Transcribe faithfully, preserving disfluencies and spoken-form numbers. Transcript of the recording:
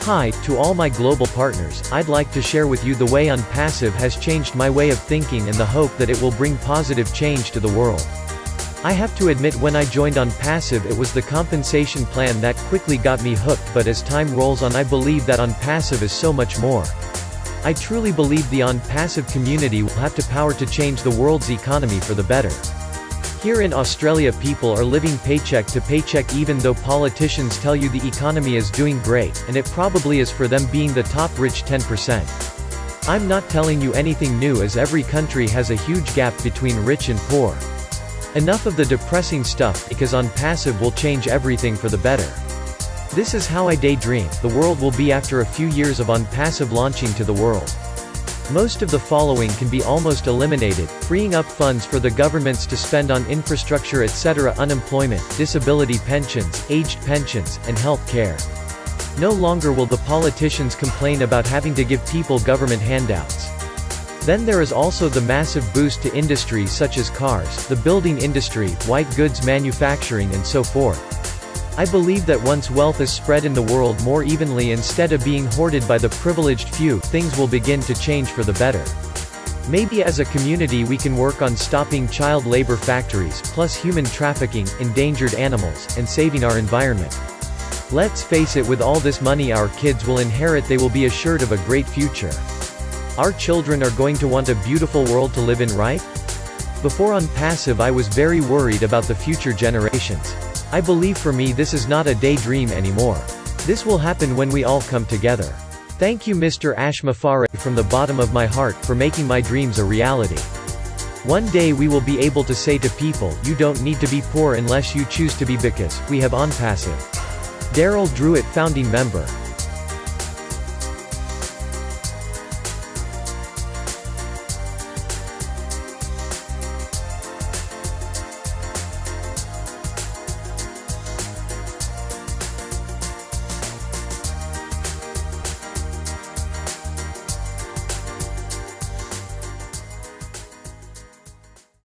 Hi, to all my global partners, I'd like to share with you the way OnPassive has changed my way of thinking and the hope that it will bring positive change to the world. I have to admit, when I joined OnPassive, it was the compensation plan that quickly got me hooked, but as time rolls on, I believe that OnPassive is so much more. I truly believe the OnPassive community will have the power to change the world's economy for the better. Here in Australia, people are living paycheck to paycheck, even though politicians tell you the economy is doing great, and it probably is for them being the top rich ten percent. I'm not telling you anything new, as every country has a huge gap between rich and poor. Enough of the depressing stuff, because OnPassive will change everything for the better. This is how I daydream the world will be after a few years of OnPassive launching to the world. Most of the following can be almost eliminated, freeing up funds for the governments to spend on infrastructure, et cetera. Unemployment, disability pensions, aged pensions, and health care. No longer will the politicians complain about having to give people government handouts. Then there is also the massive boost to industries such as cars, the building industry, white goods manufacturing, and so forth. I believe that once wealth is spread in the world more evenly instead of being hoarded by the privileged few, things will begin to change for the better. Maybe as a community we can work on stopping child labor factories, plus human trafficking, endangered animals, and saving our environment. Let's face it, with all this money our kids will inherit, they will be assured of a great future. Our children are going to want a beautiful world to live in, right? Before OnPassive, I was very worried about the future generations. I believe for me this is not a daydream anymore. This will happen when we all come together. Thank you, Mister Ash Mafare, from the bottom of my heart, for making my dreams a reality. One day we will be able to say to people, you don't need to be poor unless you choose to be, because we have OnPassive. Daryl Druitt, founding member.